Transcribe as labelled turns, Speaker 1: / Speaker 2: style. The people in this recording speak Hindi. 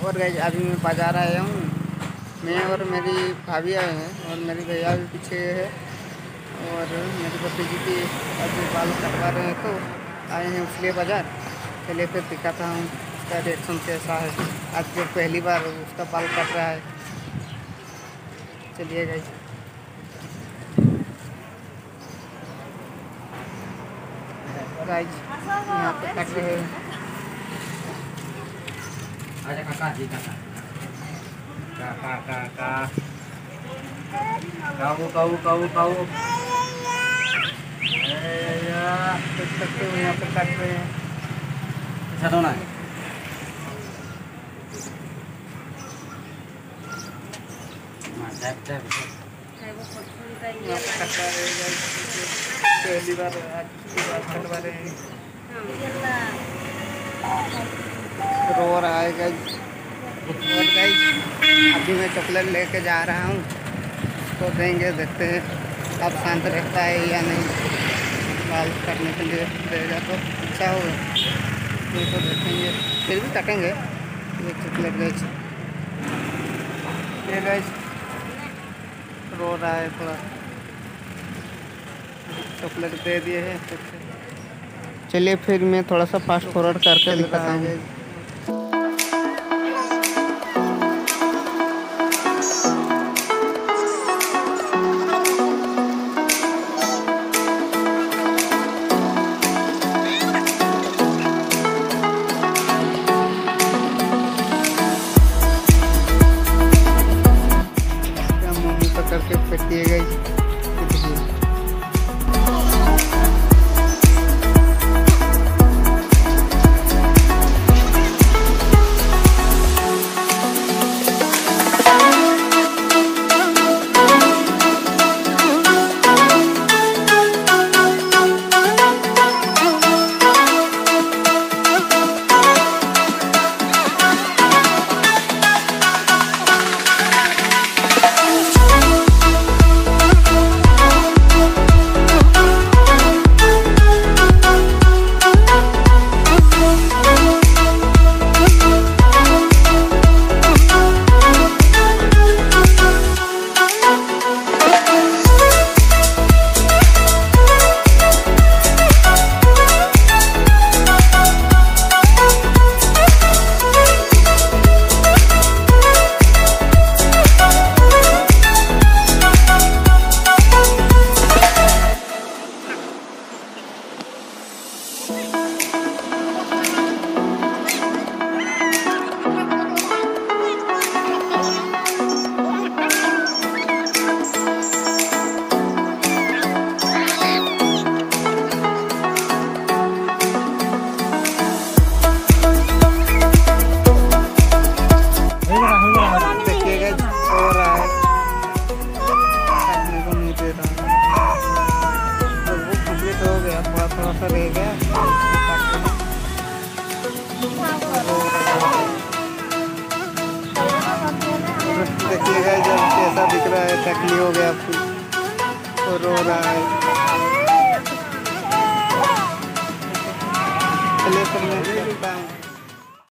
Speaker 1: और गाइस अभी मैं बाजार आया हूँ। मैं और मेरी भाभी आए हैं और मेरी भैया भी पीछे है और मेरी भतीजी की अभी बाल कटवा रहे हैं तो आए हैं उसलिए बाजार। चलिए फिर दिखाता हूँ उसका रिएक्शन कैसा है। आज जो पहली बार उसका बाल कट रहा है। चलिए गाइस यहाँ पे कट रहे हैं।
Speaker 2: Ada kakak di kakak. Kakak. Kau.
Speaker 1: या देख सकते हो यहाँ पे कट रहे हैं।
Speaker 2: Satu na. Mantap.
Speaker 1: यहाँ पे कटवा रहे हैं गाइस। पहली बार आज की बार कटवा रहे हैं। रो रहा है गाइस। और गाइस अभी मैं चॉकलेट लेके जा रहा हूँ, तो देंगे, देखते हैं अब शांत रहता है या नहीं। बाल काटने के लिए देगा तो अच्छा होगा, नहीं तो देखेंगे, फिर भी काटेंगे। ये चॉकलेट गाइस, ये गाइस रो रहा है थोड़ा। चॉकलेट दे दिए हैं। चलिए फिर मैं थोड़ा सा फास्ट फॉरवर्ड करके दिखाता हूँ। करके फेंक दिए गए। थोड़ा सा रह गया। देखिएगा जब कैसा दिख रहा है, टकली हो गया तो रो रहा है। चलिए फिर मैं मिलता हूँ।